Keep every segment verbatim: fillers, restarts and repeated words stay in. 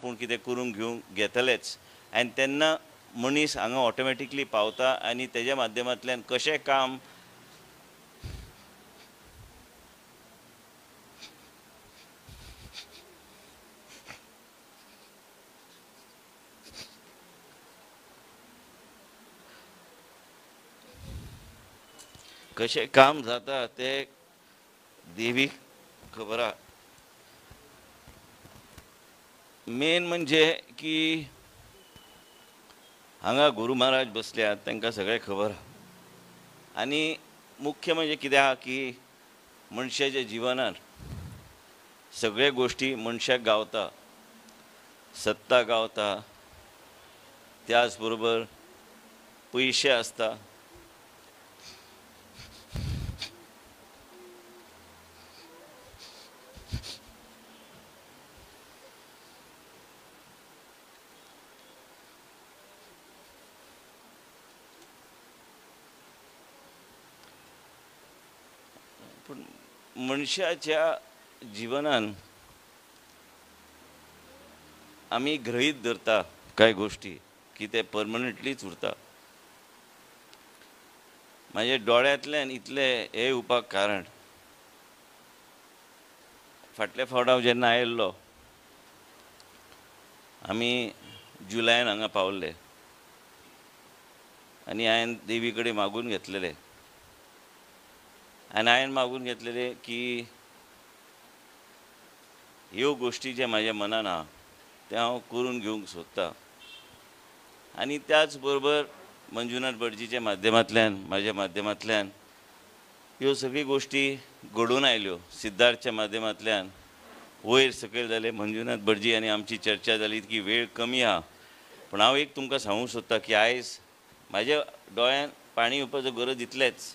आपूण कितें करून घेवंक घेतलेच आनी तेन्ना मनीस हांगा ऑटोमॅटिकली पावता आनी तेज्या माध्यमांतल्यान कशें काम कशें काम जाता तें देवीक खबर आहा. मेन म्हणजे की हांगा गुरू महाराज बसल्यात तांकां सगळें खबर आहा आनी मुख्य म्हणजे कितें आहा की मनशाच्या जिवनान सगळे गोश्टी मनशाक गावता, सत्ता गावता, त्याच बरोबर पयशे आसता, पूण मनशाच्या जिवनान आमी गृहीत धरता कांय गोश्टी की ते परमनंटलीच उरता. म्हाज्या दोळ्यांतल्यान इतले हे येवपाक कारण फाटल्या फावट हांव जेन्ना आयिल्लो आमी जुलयान हांगा पावल्ले आनी हांवें देवी कडेन मागून घेतलेले आनी हांवें मागून घेतलेले की ह्यो गोश्टी जे म्हाज्या मनान आहा ते हांव करून घेवंक सोदतां आनी त्याच बरोबर मंजुनाथ भटजीच्या माध्यमांतल्यान म्हाज्या माध्यमांतल्यान ह्यो सगळी गोश्टी घडून आयल्यो. सिद्धार्थच्या माध्यमांतल्यान वयर सकयल जाले, मंजुनाथ भटजी आनी आमची चर्चा जाली की वेळ कमी आहा, पूण हांव एक तुमकां सांगूंक सोदतां की आयज म्हाज्या दोळ्यान पाणी येवपाचो गरज इतलेंच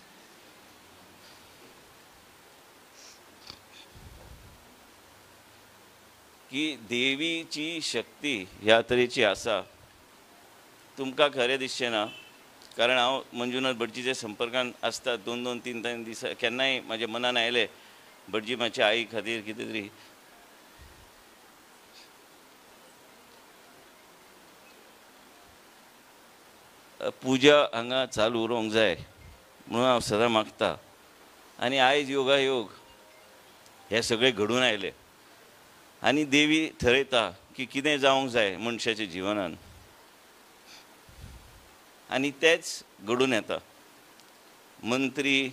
की देवीची शक्ती ह्या तरेची आसा. तुमकां खरें दिसचें ना कारण हांव मंजुनाथ भटजीच्या संपर्कान आसता दोन दोन तीन तीन दीस केन्नाय म्हाज्या मनान आयलें भटजी म्हाज्या आई खातीर कितें तरी पुजा हांगा चालू उरोंक जाय म्हणून हांव सदां मागतां आनी आयज योगा योग हे सगळें घडून आयले आनी देवी थरयता की कितें जावंक जाय मनशाच्या जिवनान आनी तेच घडून येता. मंत्री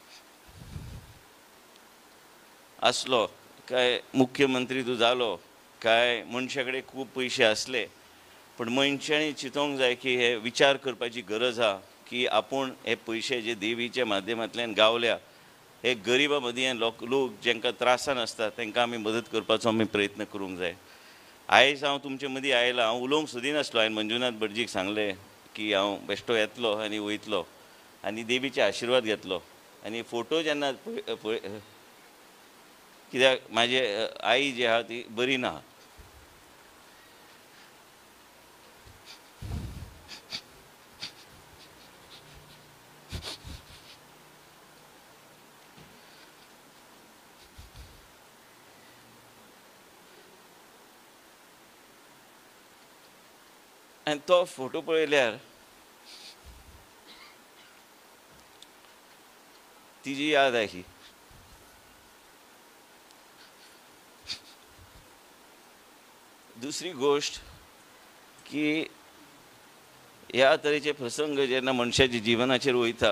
आसलो काय मुख्यमंत्री तूं जालो काय मनशा कडेन खूब पयशे आसले पूण मनशांनी चिंतोंक जाय की हे विचार करपाची गरज आहा की आपूण हे पयशे जे देवीच्या माध्यमांतल्यान गावल्या हे गरिबा मदीं लोक लोक जेंकां त्रासान आसता तांकां आमी मदत करपाचो आमी प्रयत्न करूंक जाय. आयज हांव तुमचे मदीं आयलां, हांव उलोवंक सोदिनासलो. हांवें मंजुनाथ भटजीक सांगलें की हांव बेश्टो येतलो आनी वयतलो आनी देवीचे आशिर्वाद घेतलो आनी फोटो जेन्ना पळय कित्याक म्हाजी आई जी आहा ती बरी ना आनी तो फोटो पळयल्यार तिजी याद आयली. दुसरी गोश्ट की ह्या तरेचे प्रसंग जेन्ना मनशाच्या जिवनाचेर वयता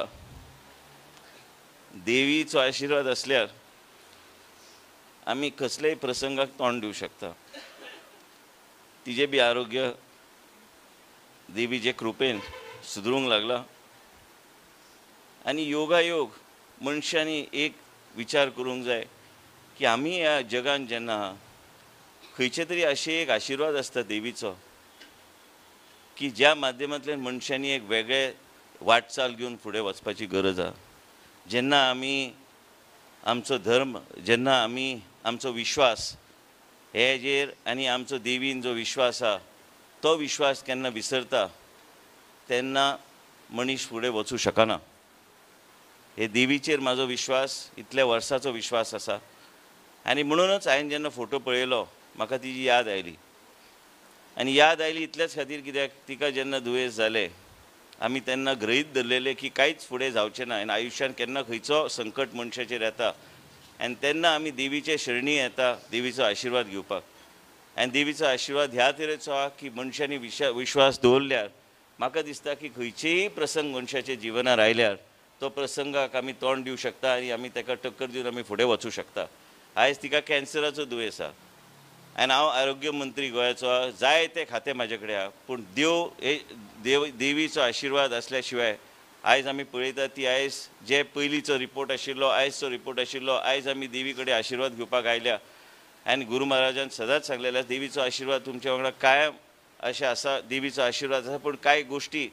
देवीचो आशिर्वाद आसल्यार आमी कसलेय प्रसंगाक तोंड दिवंक शकता. तिजे बी आरोग्य देवीचे कृपेन सुदरूंक लागला आनी योगा योग मनशांनी एक विचार करूंक जाय की आमी ह्या जगान जेन्ना खंयचे तरी अशे एक आशिर्वाद आसता देवीचो की ज्या माध्यमांतल्यान मनशांनी एक वेगळे वाटचाल घेवन फुडें वचपाची गरज आहा. जेन्ना आमी आमचो धर्म, जेन्ना आमी आमचो विश्वास हेजेर आनी आमचो देवीन जो विश्वास आहा तो विश्वास केन्ना विसरता तेन्ना मनीस फुडें वचूं शकना. हे देवीचेर म्हाजो विश्वास इतल्या वर्साचो विश्वास आसा आनी म्हणूनच हांवें जेन्ना फोटो पळयलो म्हाका तिजी याद आयली आनी याद आयली इतल्याच खातीर कित्याक तिका जेन्ना दुयेंस जालें आमी तेन्ना गृहीत धरलेलें की कांयच फुडें जावचें ना आनी आयुश्यान केन्ना खंयचो संकट मनशाचेर येता आनी तेन्ना आमी देवीचे शरणी येता देवीचो आशिर्वाद घेवपाक आनी देवीचो आशिर्वाद ह्या तरेचो आहा की मनशांनी विश्वा विश्वास दवरल्यार म्हाका दिसता की खंयचेय प्रसंग मनशाच्या जिवनार आयल्यार तो प्रसंगाक आमी तोंड दिवं शकता आनी आमी ताका टक्कर दिवन आमी फुडें वचूं शकता. आयज तिका कॅन्सराचो दुयेंस आहा आनी हांव आरोग्य मंत्री गोंयाचो आहा, जाय ते खातें म्हाजे कडेन आहा, पूण देव हे देव देवीचो आशिर्वाद आसल्या शिवाय आयज आमी पळयता ती आयज जे पयलींचो रिपोर्ट आशिल्लो आयजचो रिपोर्ट आशिल्लो आयज आमी देवी कडेन आशिर्वाद घेवपाक आयल्या आनी गुरू महाराजान सदांच सांगलेलें देवीचो आशिर्वाद तुमच्या वांगडा कायम अशें आसा, देवीचो आशिर्वाद आसा. पूण कांय गोश्टी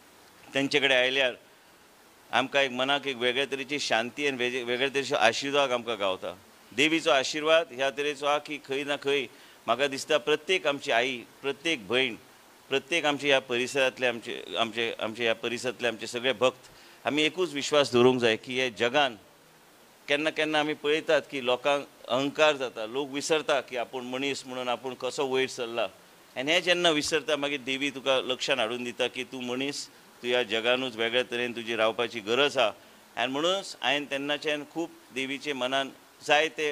तेंचे कडेन आयल्यार आमकां एक मनाक एक वेगळे तरेची शांती आनी वेगळे तरेचो आशिर्वाद आमकां गावता. देवीचो आशिर्वाद ह्या तरेचो आहा की खंय ना खंय म्हाका दिसता प्रत्येक आमची आई प्रत्येक भयण प्रत्येक आमचे ह्या परिसरांतले आमचे आमचे आमचे ह्या परिसरांतले आमचे सगळे भक्त आमी एकूच विश्वास दवरूंक जाय की हे जगान केन्ना केन्ना आमी पळयतात की लोकांक अहंकार जाता, लोक विसरता की आपूण मनीस म्हणून आपूण कसो वयर सरला आनी हें जेन्ना विसरता मागीर देवी तुका लक्षांत हाडून दिता की तूं मनीस, तूं ह्या जगानूच वेगळे तरेन तुजी रावपाची गरज आहा. आनी म्हणूनच हांवें तेन्नाच्यान खूब देवीचे मनान जाय ते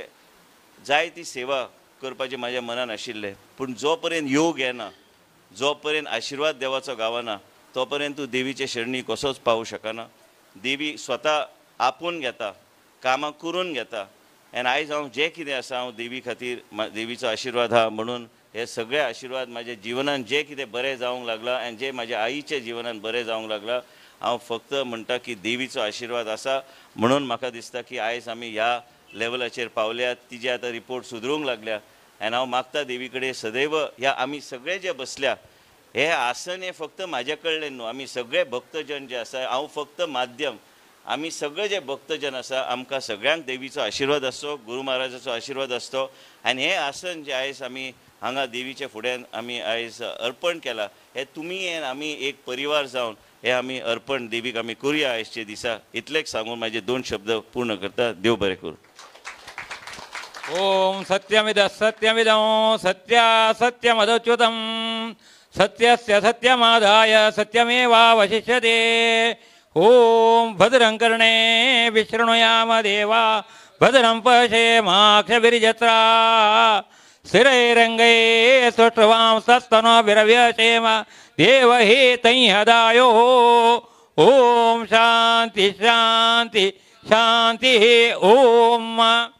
जाय ती सेवा करपाचें म्हाज्या मनान आशिल्लें. पूण जो पर्यंत योग येना, जो पर्यंत आशिर्वाद देवाचो गावना तो पर्यंत तूं देवीचे शरणी कसोच पावूं शकना. देवी स्वता आपूण घेता, कामां करून घेता आनी आयज हांव जें कितें आसा हांव देवी खातीर देवीचो आशिर्वाद आहा म्हणून हे सगळे आशिर्वाद म्हाज्या जिवनान जें कितें बरें जावंक लागलां आनी जें म्हाज्या आईच्या जिवनान बरें जावंक लागलां हांव फक्त म्हणटा की देवीचो आशिर्वाद आसा. म्हणून म्हाका दिसता की आयज आमी ह्या लेवलाचेर पावल्यात, तिजे आतां रिपोर्ट सुदरूंक लागल्या आनी हांव मागता देवी कडेन सदैव ह्या आमी सगळे जे बसल्या हे आसन हें फक्त म्हाजे कडल्यान न्हू, आमी सगळे भक्तजन जे आसा, हांव फक्त माध्यम, आमी सगळे जे भक्तजन आसा आमकां सगळ्यांक देवीचो आशिर्वाद आसचो, गुरू महाराजाचो आशिर्वाद आसचो आनी हें आसन जें आयज आमी हांगा देवीच्या फुड्यान आमी आयज अर्पण केलां हें तुमी हें आमी एक परिवार जावन हें आमी अर्पण देवीक आमी करुया आयजचे दिसा. इतलेंच सांगून म्हाजे दोन शब्द पूर्ण करता. देव बरें करूं. ओम सत्यमिद सत्यमिदं सत्या सत्यमदच्युतं सत्यस्य सत्यमादाय सत्यमेवावशिष्यते. ओम भद्रं कर्णे विशृणुयाम देवा भद्रं पश्येमाक्षभिर्यत्रा स्थिरैरङ्गैः सुष्ठुवां सत्तनोभिरव्यशेम देवहि हदायो. ओम शांति शांति शांति. ओम